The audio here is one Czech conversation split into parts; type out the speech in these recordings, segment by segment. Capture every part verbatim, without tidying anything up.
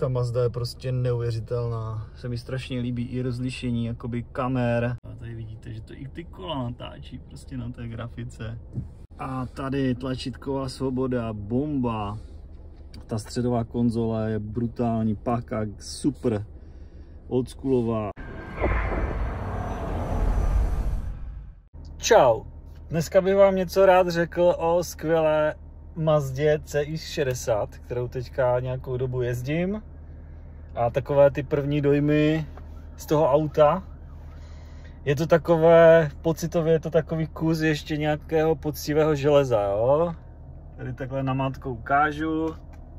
ta Mazda je prostě neuvěřitelná. Se mi strašně líbí i rozlišení jakoby kamer. A tady vidíte, že to i ty kola natáčí prostě na té grafice. A tady tlačítková svoboda, bomba. Ta středová konzole je brutální, páka, super, oldschoolová. Čau, dneska bych vám něco rád řekl o skvělé Mazdě C X šedesát, kterou teďka nějakou dobu jezdím. A takové ty první dojmy z toho auta. Je to takové, pocitově je to takový kus ještě nějakého poctivého železa, jo. Tady takhle namátkou ukážu.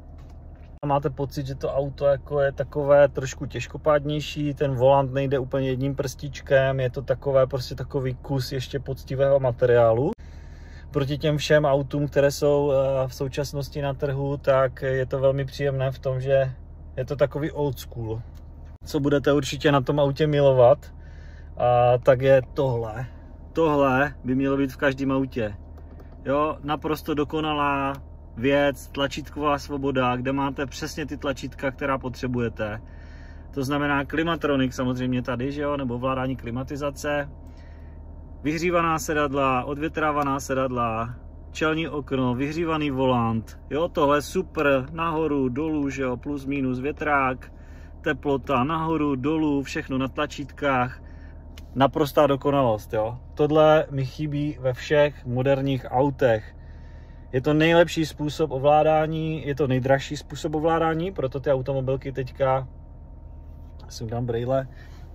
Máte pocit, že to auto jako je takové trošku těžkopádnější, ten volant nejde úplně jedním prstíčkem, je to takové prostě takový kus ještě poctivého materiálu. Proti těm všem autům, které jsou v současnosti na trhu, tak je to velmi příjemné v tom, že je to takový old school. Co budete určitě na tom autě milovat, a tak je tohle. Tohle by mělo být v každém autě. Jo, naprosto dokonalá věc, tlačítková svoboda, kde máte přesně ty tlačítka, která potřebujete. To znamená klimatronik samozřejmě tady, že jo, nebo ovládání klimatizace, vyhřívaná sedadla, odvětrávaná sedadla, čelní okno, vyhřívaný volant, jo, tohle super, nahoru, dolů, že jo, plus minus větrák, teplota, nahoru, dolů, všechno na tlačítkách, naprostá dokonalost, jo. Tohle mi chybí ve všech moderních autech. Je to nejlepší způsob ovládání, je to nejdražší způsob ovládání, proto ty automobilky teďka, si dám brejle,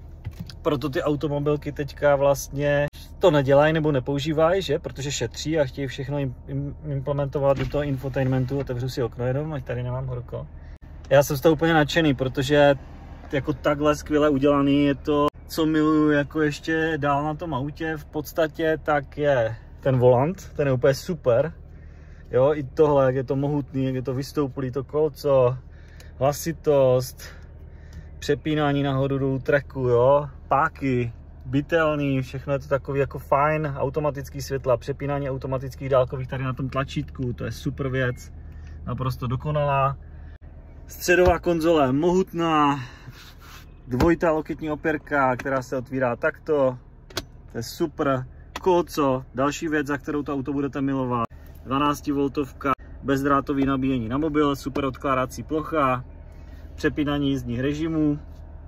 proto ty automobilky teďka vlastně to nedělají nebo nepoužívají, že? Protože šetří a chtějí všechno implementovat do toho infotainmentu. Otevřu si okno jenom, ať tady nemám horko. Já jsem z toho úplně nadšený, protože jako takhle skvěle udělaný je to, co miluju jako ještě dál na tom autě v podstatě, tak je ten volant, ten je úplně super. Jo, i tohle, jak je to mohutný, jak je to vystouplý, to kolco, hlasitost, přepínání nahoru dolů tracku, jo, páky, bytelný, všechno je to takový jako fajn, automatický světla, přepínání automatických dálkových tady na tom tlačítku, to je super věc, naprosto dokonalá. Středová konzole, mohutná, dvojitá loketní opěrka, která se otvírá takto, to je super. Kolco, další věc, za kterou to auto budete milovat. dvanáctivoltovka, bezdrátový nabíjení na mobil, super odkládací plocha, přepínání jízdních režimů,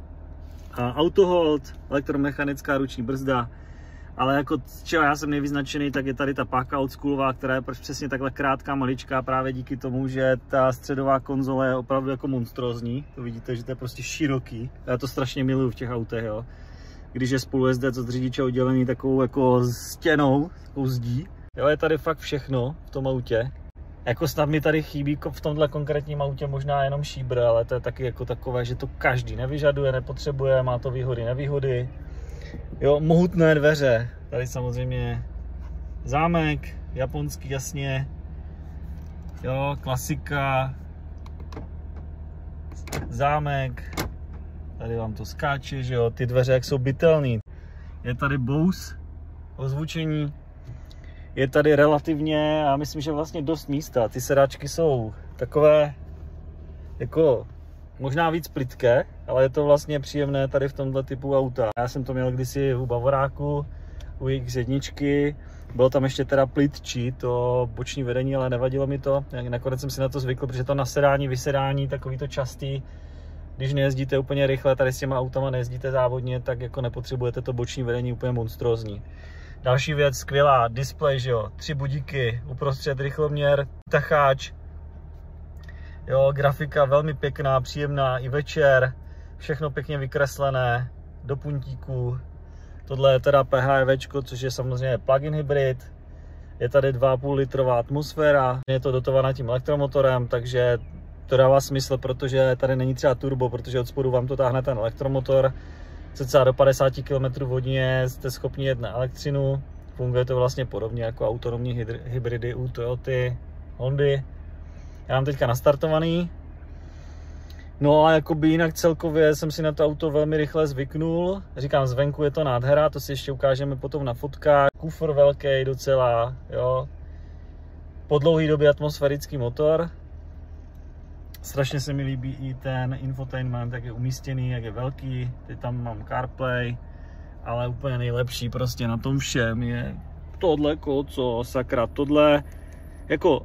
autohold, elektromechanická ruční brzda, ale jako z čeho já jsem nejvyznačený, tak je tady ta páka oldschoolová, která je přesně takhle krátká, maličká, právě díky tomu, že ta středová konzole je opravdu jako monstrózní. To vidíte, že to je prostě široký. Já to strašně miluju v těch autech, jo. Když je spolujezdec od řidiče oddělený takovou jako stěnou, takovou zdí. Jo, je tady fakt všechno v tom autě. Jako snad mi tady chybí v tomhle konkrétním autě možná jenom šíbr, ale to je taky jako takové, že to každý nevyžaduje, nepotřebuje, má to výhody, nevýhody. Jo, mohutné dveře, tady samozřejmě zámek, japonský jasně, jo, klasika, zámek, tady vám to skáče, že jo, ty dveře jak jsou bytelný. Je tady Bose, ozvučení. Je tady relativně, já myslím, že vlastně dost místa. Ty sedáčky jsou takové, jako možná víc plytké, ale je to vlastně příjemné tady v tomto typu auta. Já jsem to měl kdysi u Bavoráku, u X jedna, bylo tam ještě teda plytčí to boční vedení, ale nevadilo mi to. Nakonec jsem si na to zvykl, protože to nasedání, vysedání, takový to častý. Když nejezdíte úplně rychle, tady s těma autama nejezdíte závodně, tak jako nepotřebujete to boční vedení úplně monstrózní. Další věc, skvělá, displej, že jo, tři budíky, uprostřed rychloměr, tacháč, jo, grafika velmi pěkná, příjemná i večer, všechno pěkně vykreslené, do puntíků. Tohle je teda PHEVčko, což je samozřejmě plug-in hybrid, je tady dva a půl litrová atmosféra, je to dotovaná tím elektromotorem, takže to dává smysl, protože tady není třeba turbo, protože od spodu vám to táhne ten elektromotor. Cca do padesáti kilometrů v hodině jste schopni jet na elektřinu. Funguje to vlastně podobně jako autonomní hybridy u Toyoty, Hondy. Já mám teďka nastartovaný. No a jakoby jinak celkově jsem si na to auto velmi rychle zvyknul. Říkám, zvenku je to nádhera, to si ještě ukážeme potom na fotkách. Kufr velký docela, jo. Po dlouhé době atmosférický motor. Strašně se mi líbí i ten infotainment, jak je umístěný, jak je velký. Teď tam mám CarPlay, ale úplně nejlepší prostě na tom všem je tohle koco, sakra, tohle, jako,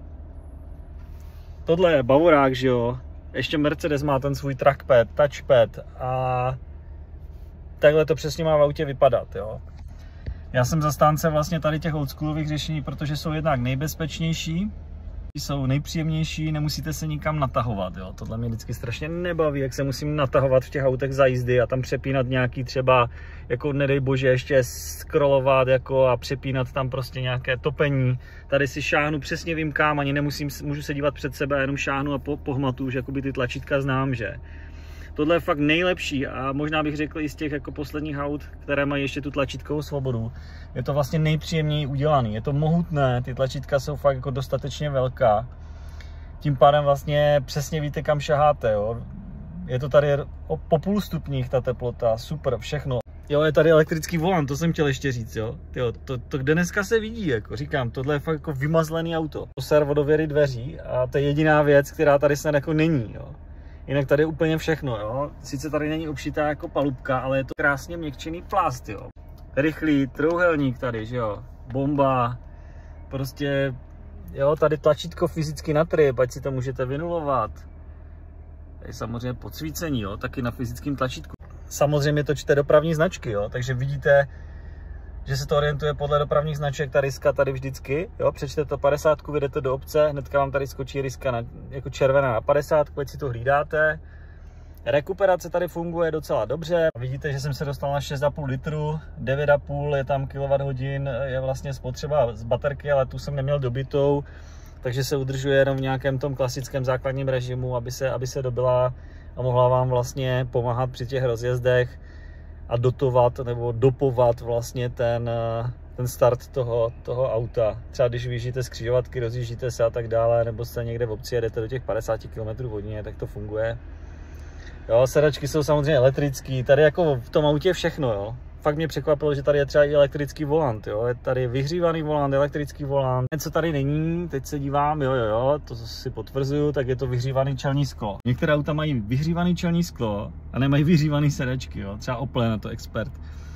tohle je Bavorák, že jo. Ještě Mercedes má ten svůj trackpad, touchpad a takhle to přesně má v autě vypadat, jo. Já jsem zastánce vlastně tady těch oldschoolových řešení, protože jsou jednak nejbezpečnější, jsou nejpříjemnější, nemusíte se nikam natahovat, jo. Tohle mě vždycky strašně nebaví, jak se musím natahovat v těch autech za jízdy a tam přepínat nějaký třeba, jako nedej bože, ještě scrollovat jako a přepínat tam prostě nějaké topení. Tady si šáhnu, přesně vím kam, ani nemusím, můžu se dívat před sebe, jenom šáhnu a po, pohmatu, že jakoby ty tlačítka znám, že. Tohle je fakt nejlepší a možná bych řekl i z těch jako posledních aut, které mají ještě tu tlačítkovou svobodu. Je to vlastně nejpříjemněji udělaný, je to mohutné, ty tlačítka jsou fakt jako dostatečně velká. Tím pádem vlastně přesně víte, kam šaháte, jo. Je to tady po půl stupních ta teplota, super, všechno. Jo, je tady elektrický volant, to jsem chtěl ještě říct, jo. Tyjo, to, to kde dneska se vidí, jako říkám, tohle je fakt jako vymazlený auto. Servodověry dveří a to je jediná věc, která tady snad jako není, jo. Jinak tady je úplně všechno, jo. Sice tady není obšitá jako palubka, ale je to krásně měkčený plast, jo. Rychlý trouhelník tady, že jo. Bomba. Prostě, jo, tady tlačítko fyzicky na trip, ať si to můžete vynulovat. Tady samozřejmě podsvícení, jo, taky na fyzickém tlačítku. Samozřejmě to čte dopravní značky, jo, takže vidíte, že se to orientuje podle dopravních značek, ta ryska tady vždycky, jo, přečte to padesátku, vyjdete do obce, hnedka vám tady skočí ryska na, jako červená na padesátku, ať si to hlídáte. Rekuperace tady funguje docela dobře, vidíte, že jsem se dostal na šest a půl litru, devět a půl je tam kilowatthodin, je vlastně spotřeba z baterky, ale tu jsem neměl dobitou, takže se udržuje jenom v nějakém tom klasickém základním režimu, aby se, aby se dobila a mohla vám vlastně pomáhat při těch rozjezdech a dotovat nebo dopovat vlastně ten, ten start toho, toho auta. Třeba když vyjíždíte z křižovatky, rozjíždíte se a tak dále, nebo jste někde v obci, jedete do těch padesát kilometrů hodině, tak to funguje. Jo, sedačky jsou samozřejmě elektrický, tady jako v tom autě je všechno, jo. Fakt mě překvapilo, že tady je třeba i elektrický volant, jo. Je tady vyhřívaný volant, elektrický volant. Něco tady není, teď se dívám, jo, jo, jo, to si potvrzuju, tak je to vyhřívaný čelní sklo. Některé auta mají vyhřívaný čelní sklo a nemají vyhřívaný sedačky, jo. Třeba Opel na to expert.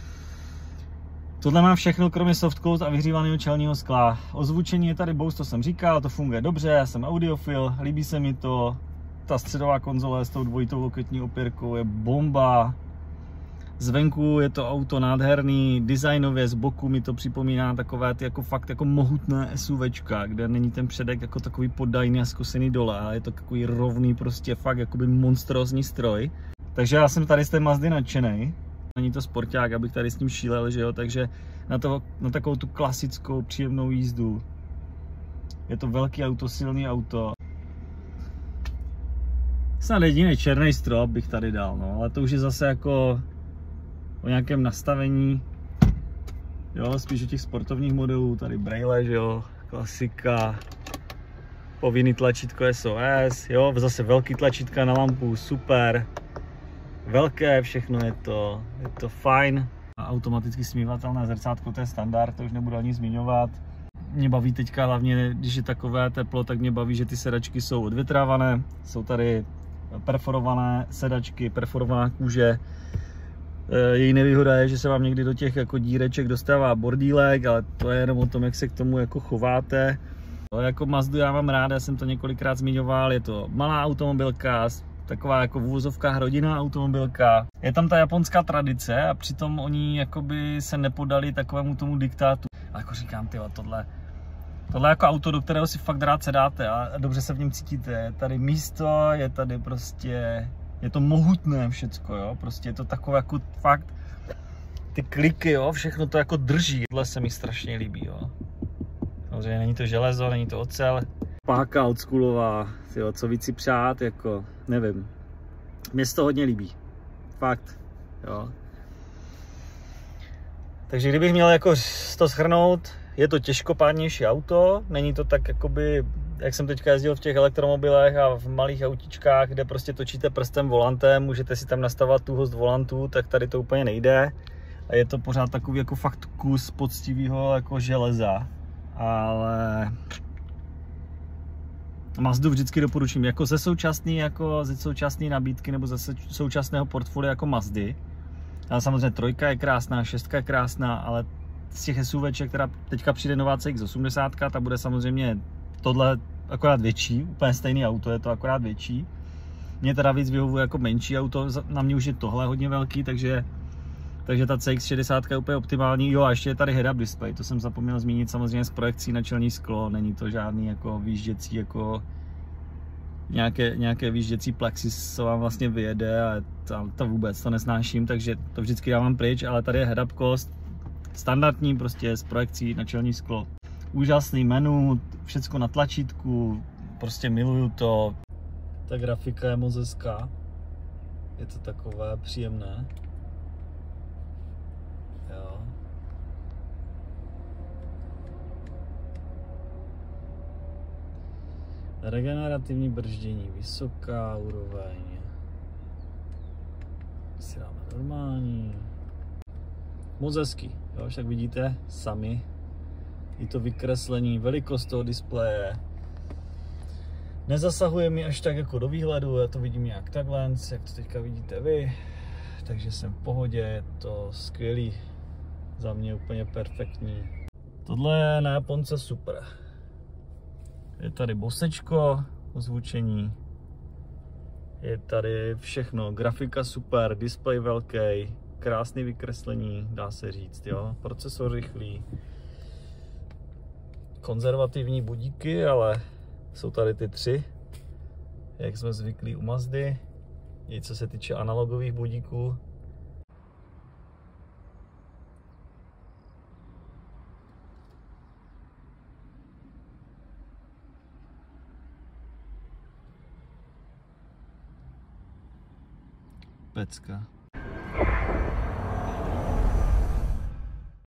Tohle má všechno, kromě softclose a vyhřívaného čelního skla. Ozvučení je tady Bose, to jsem říkal, to funguje dobře, já jsem audiofil, líbí se mi to. Ta středová konzole s tou dvojitou loketní opěrkou je bomba. Zvenku je to auto nádherný, designově z boku mi to připomíná takové ty jako fakt jako mohutné SUVčka, kde není ten předek jako takový poddajný a zkusený dole, ale je to takový rovný prostě fakt jakoby monstrózní stroj. Takže já jsem tady z té Mazdy nadšenej. Není to sporták, abych tady s ním šílel, že jo, takže na, to, na takovou tu klasickou příjemnou jízdu. Je to velký auto, silný auto. Snad jediný černý strop bych tady dal, no, ale to už je zase jako o nějakém nastavení, jo, spíš u těch sportovních modelů, tady braille, že jo, klasika, povinný tlačítko S O S, jo, zase velký tlačítka na lampu, super, velké, všechno je to, je to fajn. A automaticky smívatelné zrcátko, to je standard, to už nebudu ani zmiňovat. Mě baví teďka hlavně, když je takové teplo, tak mě baví, že ty sedačky jsou odvětrávané, jsou tady perforované sedačky, perforovaná kůže. Její nevýhoda je, že se vám někdy do těch jako díreček dostává bordílek, ale to je jenom o tom, jak se k tomu jako chováte. Jako Mazdu já mám rád, já jsem to několikrát zmiňoval, je to malá automobilka, taková jako v uvozovkách rodinná automobilka. Je tam ta japonská tradice a přitom oni jakoby se nepodali takovému tomu diktátu. A jako říkám, tyjo, tohle, tohle je jako auto, do kterého si fakt rád sedáte a dobře se v něm cítíte. Je tady místo, je tady prostě, je to mohutné všecko, jo, prostě je to takové jako fakt, ty kliky, jo, všechno to jako drží. Tohle se mi strašně líbí, jo. Samozřejmě není to železo, není to ocel. Páka oldschoolová, tyjo, co víc si přát, jako, nevím. Mně se to hodně líbí, fakt, jo. Takže kdybych měl jako to shrnout, je to těžkopádnější auto, není to tak jakoby, jak jsem teďka jezdil v těch elektromobilech a v malých autičkách, kde prostě točíte prstem volantem, můžete si tam nastavovat tuhost volantu, tak tady to úplně nejde. A je to pořád takový jako fakt kus poctivého jako železa, ale Mazdu vždycky doporučím jako ze současné jako ze současné nabídky nebo ze současného portfolia jako Mazdy. Ale samozřejmě trojka je krásná, šestka je krásná, ale z těch SUVček, která teďka přijde nová C X osmdesát, ta bude samozřejmě tohle akorát větší, úplně stejný auto, je to akorát větší. Mně teda víc vyhovuje jako menší auto, na mě už je tohle hodně velký, takže, takže ta C X šedesát je úplně optimální. Jo, a ještě je tady head-up display, to jsem zapomněl zmínit, samozřejmě s projekcí na čelní sklo, není to žádný jako výjížděcí, jako nějaké, nějaké výjížděcí plexis, co vám vlastně vyjede a to, to vůbec to nesnáším, takže to vždycky dávám pryč, ale tady je head-up kost, standardní prostě s projekcí na čelní sklo. Úžasný menu, všecko na tlačítku, prostě miluju to. Ta grafika je moc hezká, je to takové příjemné. Jo. Regenerativní brždění, vysoká úroveň. Si dáme normální. Moc hezký, jo, však vidíte sami. I to vykreslení, velikost toho displeje. Nezasahuje mi až tak jako do výhledu, já to vidím nějak takhle, jak to teďka vidíte vy. Takže jsem v pohodě, je to skvělý. Za mě úplně perfektní. Tohle je na Japonce super. Je tady bosečko, ozvučení. Je tady všechno, grafika super, displej velký, krásný vykreslení, dá se říct, jo. Procesor rychlý. Konzervativní budíky, ale jsou tady ty tři, jak jsme zvyklí u Mazdy. I co se týče analogových budíků. Pecka.